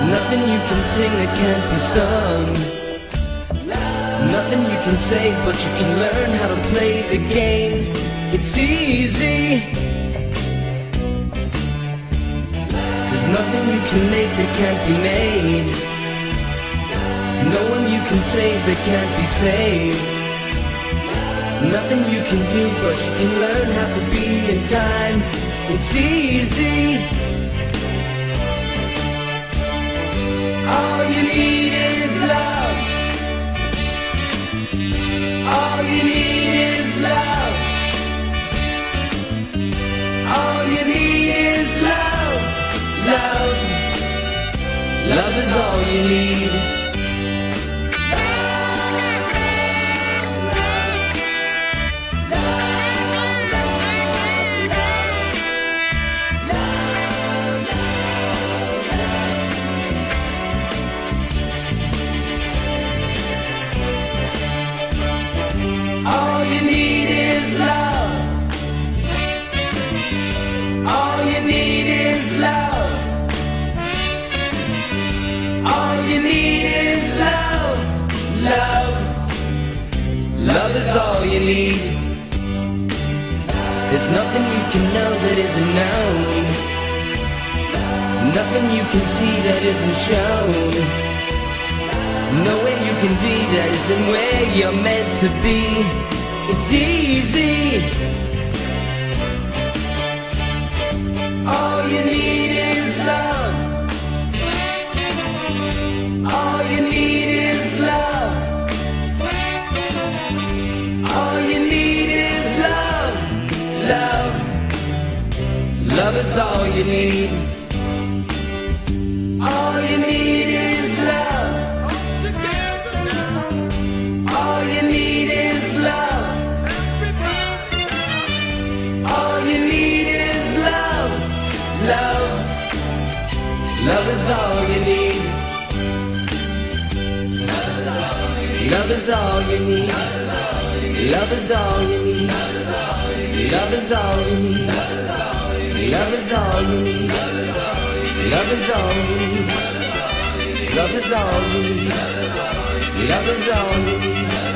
nothing you can sing that can't be sung. Nothing you can say, but you can learn how to play the game. It's easy. There's nothing you can make that can't be made. No one you can save that can't be saved. Nothing you can do, but you can learn how to be in time. It's easy. All you need is love. All you need is love. All you need is love. Love. Love is all you need. All you need is love. All you need is love. All you need is love. Love. Love is all you need. There's nothing you can know that isn't known. Nothing you can see that isn't shown. Nowhere you can be that isn't where you're meant to be. It's easy. All you need is love. All you need is love. All you need is love. Love. Love is all you need. All you need is love. All you need is love. All you need is love. Love. Love is all you need. Love is all you need. Love is all you need. Love is all you need. Love is all you need. Love is all you need. Love is all you need. Love is all you need.